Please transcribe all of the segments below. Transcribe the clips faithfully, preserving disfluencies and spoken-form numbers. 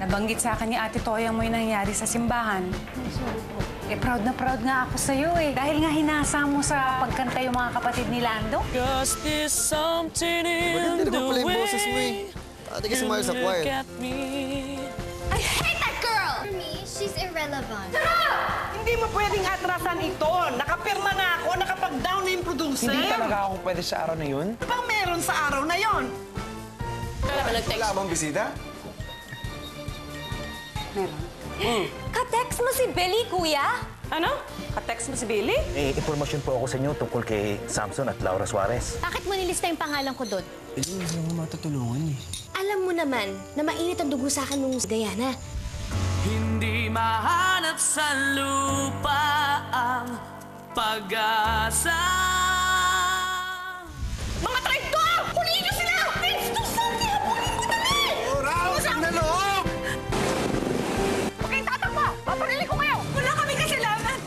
Nabanggit sa akin ni Ate Toya mo yung nangyari sa simbahan. Sorry po. Eh, proud na proud nga ako sa'yo eh. Dahil nga hinasa mo sa pagkanta yung mga kapatid ni Lando. Cause there's something in Maganda the naman pala yung way boses mo eh. Ate kasi sumayo sa you choir. look at me. I hate that girl! For me, she's irrelevant. Hindi mo pwedeng atrasan ito. Nakapirma na ako, nakapag-down na yung producer. Hindi talaga ako pwede sa araw na yun. Ano bang meron sa araw na yon? Wala bang bisita? Ka-text mo si Billy, kuya? Ano? Ka-text mo si Billy? May impormasyon po ako sa inyo tungkol kay Samson at Laura Suarez. Bakit mo nilista yung pangalan ko doon? Hindi mo naman matutulungan eh. Alam mo naman na mainit ang dugo sa akin nung Diana. Hindi mahanap sa lupa ang pag-asa. Mga traidor! Kunin niyo sila! Thanks to something! Habulin mo dali! Oh, Raul! Sa loob! Huwag kayong tatakbo! Paparili ko kayo! Wala kami kasalanan!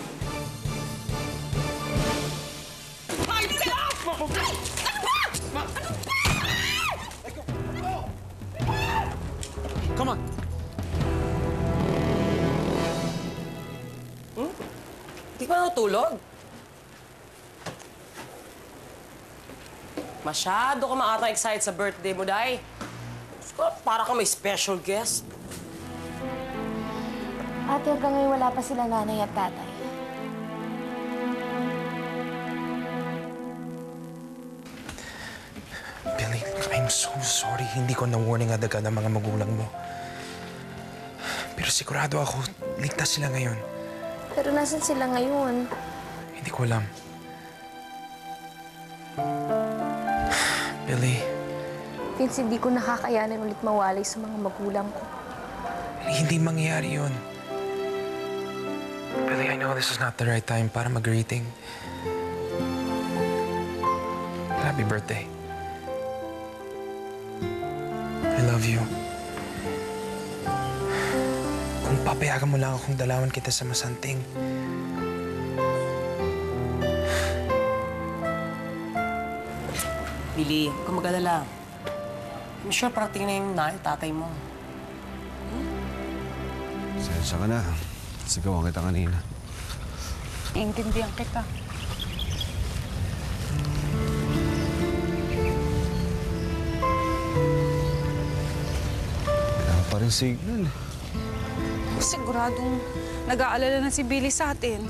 Mahal sila! Ay! Ano ba? Ano ba? Come on! Hmm? Di ba natulog? Masyado ka maatang excited sa birthday mo, Day. Para ka may special guest. Ate, hanggang ngayon wala pa sila nanay at tatay. Billy, I'm so sorry. Hindi ko na-warning agad ang mga magulang mo. Pero sigurado ako, ligtas sila ngayon. Pero nasan sila ngayon? Hindi ko alam. Billy, Vince, hindi ko nakakayanan ulit mawalay sa mga magulang ko. hindi mangyayari yun. Billy, I know this is not the right time para mag-greeting. Happy birthday. I love you. Kung papayagan mo lang akong dalawan kita sa masanting, Billy, huwag kang mag-alala. I'm sure parating na yung nanay, tatay mo. Sensya ka na. Sigawan kita kanina. Iintindihan kita. Wala pa rin signal eh. Siguradong nag-aalala na si Billy sa atin.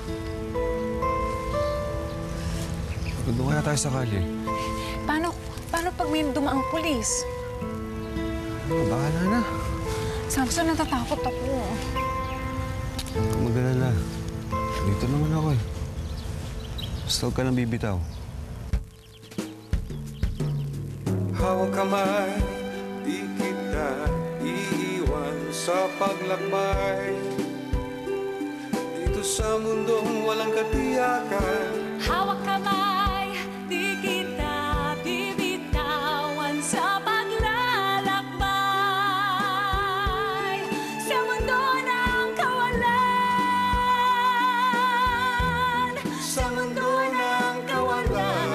Doon kaya tayo sakali. Paano, paano pag may dumaang pulis? Bahala na. Samson, natatakot ako. Huwag mag-alala. Dito naman ako eh. Basta huwag ka nang bibitaw. Hawak kamay, di kita iiwan sa paglakbay. Dito sa mundong walang katiyakan. Hawak kamay, di kita bibitawan sa paglalakbay. Sa mundo ng kawalan. Sa mundo ng kawalan.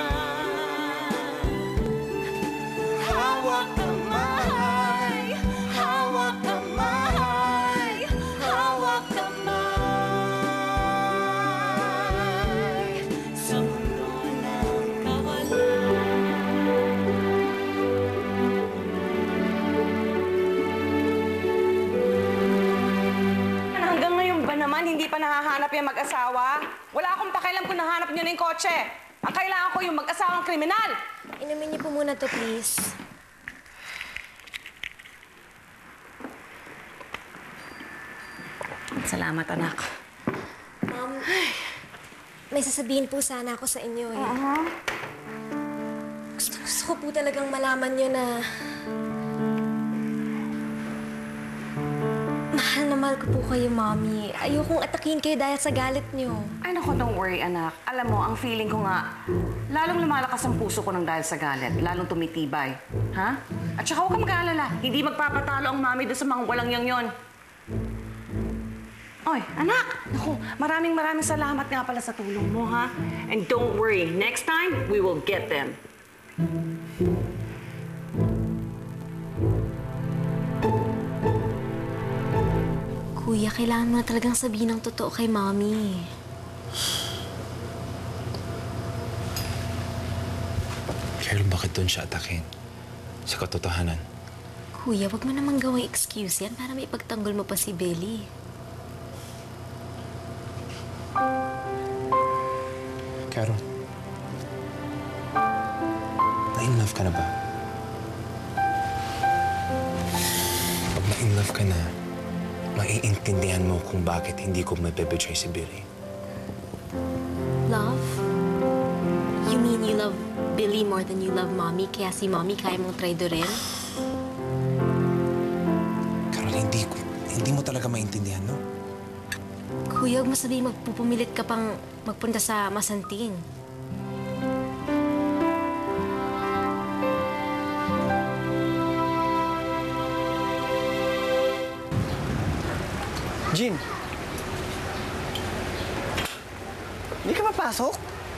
Hawak kamay, hawak kamay, hawak kamay. Sa mundo ng kawalan. Hanggang ngayon ba naman hindi pa nahahanap yung mag-asawa? Wala akong pakialam kung nahanap niyo na yung kotse. Ang kailangan ko yung mag-asawang kriminal. Inumin niyo po muna to, please. Salamat, anak. Ma'am, may sasabihin po sana ako sa inyo eh. Gusto, gusto ko po talagang malaman niyo na... Mahal na mahal ko po kayo, Mommy. Ayokong atakin kayo dahil sa galit niyo. Ay, naku, don't worry, anak. Alam mo, ang feeling ko nga, lalong lumalakas ang puso ko ng dahil sa galit. Lalong tumitibay. Ha? At saka huwag kang mag-aalala. Hindi magpapatalo ang mami doon sa mga walang yang yon. Oy, anak! Naku, maraming maraming salamat nga pala sa tulong mo, ha? And don't worry, next time, we will get them. Kuya, kailangan mo na talagang sabihin ng totoo kay Mommy. Carol, bakit doon siya atakin? Sa katotohanan. Kuya, wag mo namang gawing excuse yan para may ipagtanggol mo pa si Belly. Carol, na-in love ka na ba? Pag na-in love ka na, maiintindihan mo kung bakit hindi ko mabibitray si Billy. Love? You mean you love Billy more than you love Mommy, kaya si Mommy kaya mong traidorin? Carol, hindi ko, hindi mo talaga maintindihan, no? Kuya, huwag mo sabihin magpupumilit ka pang magpunta sa Masanting. Jean! Hindi ka papasok?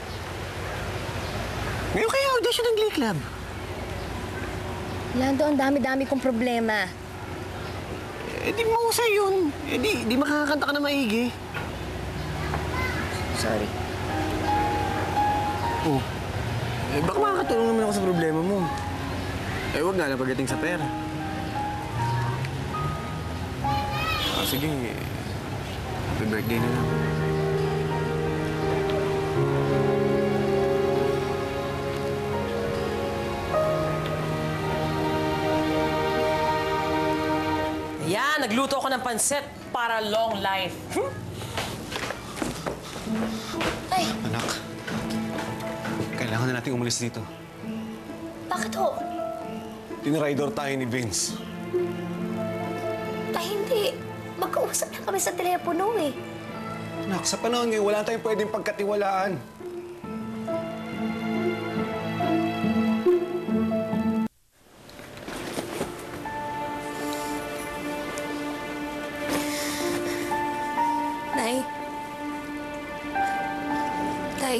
Ngayon kaya audition ng Glee Club. Lando, ang dami-dami kong problema. Eh, di mahusay yun. Eh, di, di makakakanta ka na maigi. Sorry. Oh. Eh, baka makakatulong naman ako sa problema mo. Eh, huwag nga lang pagdating sa pera. Ah, sige. Happy birthday na lang. Yan, nagluto ako ng pansit para long life. Ay, Anak, kailangan na nating umalis dito. bakit ho? Tinraidor tayo ni Vince. Ay, hindi. Magkausap na kami sa telepono eh. Anak, sa panahon ngayon, wala tayong pwedeng pagkatiwalaan. Nay. Tay.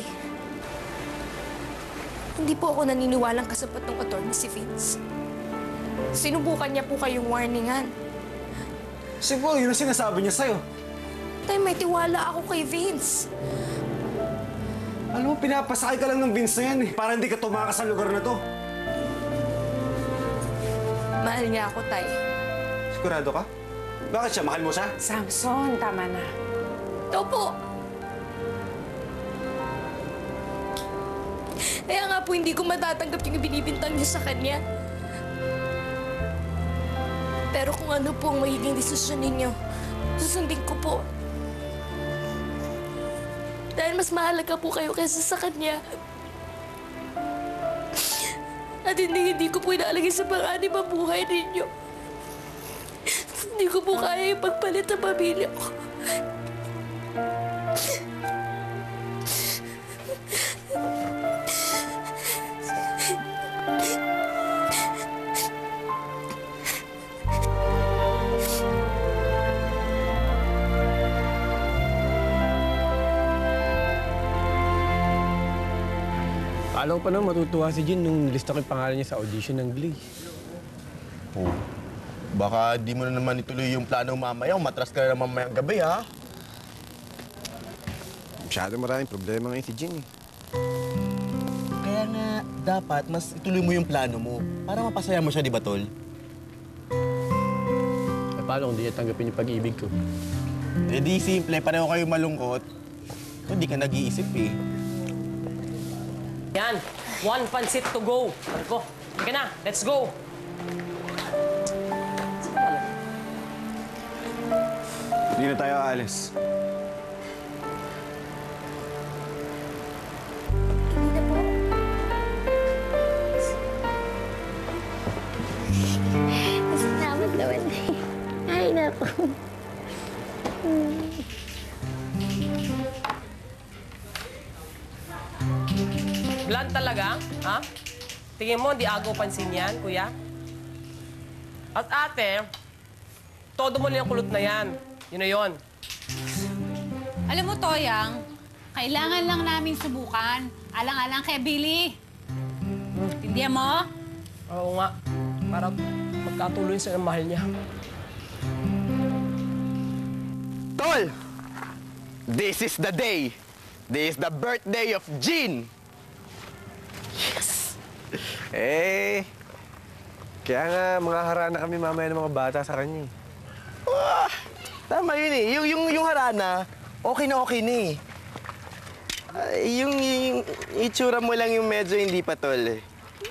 Hindi po ako naniniwalang kasapat ng attorney si Vince. Sinubukan niya po kayong warningan. Siguro, yun ang sinasabi niya sa'yo. Tay, may tiwala ako kay Vince. Alam mo, pinapasakay ka lang ng Vince na yan eh, para hindi ka tumakas sa lugar na to. Mahal niya ako, Tay. Sigurado ka? Bakit siya? Mahal mo siya? Samson, tama na. Ito po. Kaya nga po, hindi ko matatanggap yung binibintang niyo sa kanya. Pero kung ano po ang magiging desisyon ninyo, susundin ko po. Dahil mas mahalaga po kayo kaysa sa kanya. At hindi, hindi ko po inaalagay sa panganib ang buhay ninyo. Hindi ko po kaya ipagpalit ang pamilya ko. Alam ko pa naman matutuwa si Jean nung nilista ko yung pangalan niya sa audition ng Glee. Oh, baka di mo na naman ituloy yung plano mamaya. Matras ka na mamayang gabi, ha? Masyado maraming problema ngayon si Jean eh. Kaya nga, dapat mas ituloy mo yung plano mo para mapasaya mo siya, di ba, Tol? Eh, paano kung di niya tanggapin yung pag-ibig ko? Eh di simple, pareho kayo malungkot. Hindi ka nag-iisip eh. Yan, one pansit to go. Marco, sige na, let's go. Hindi na tayo aalis. Hindi na po. Salamat naman. Ay, naku. Blunt talaga, ha? Tingin mo, di agaw pansin yan, kuya? At ate, todo mo lang yung kulot na yan. Yun na yun. Alam mo, Toyang, kailangan lang namin subukan. Alang-alang kay Billy. Tindihan mo? Oo nga. Para magkatuloy sa mahal niya. Tol! This is the day. This is the birthday of Jean. Yes! Eh, kaya nga mga harana kami mamaya ng mga bata sa kanya. eh. Ah, tama yun eh. Yung, yung, yung harana, okay na okay na eh. Ah, yung, yung itsura mo lang yung medyo hindi pa, Tol. Eh.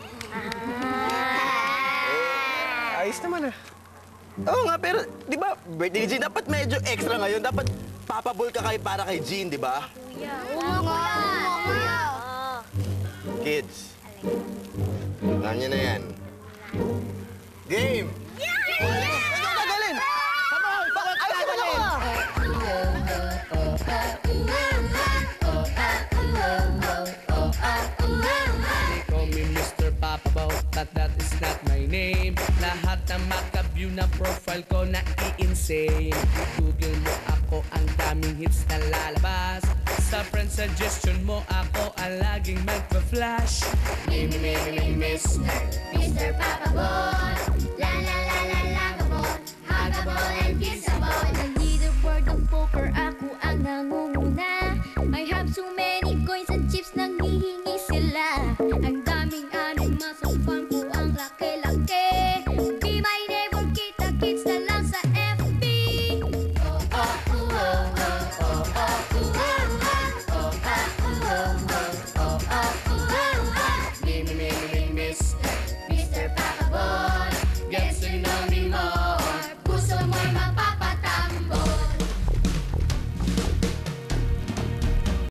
Ayos naman ah. Oo nga, pero di ba, birthday ni Jean, dapat medyo extra ngayon. Dapat papabol ka kay para kay Jean, di ba? Kids, alam niyo na yan. Game! Ikaw tagalin! Come on! Bakit ka tagalin? They call me Mister Papa Bow, but that is not my name. Lahat ng makabview na profile ko na i-insane. Google mo ako, ang daming hits na lalabas. Sa friend suggestion mo ako ang laging magpa-flash. Mister Mister Papa Boy.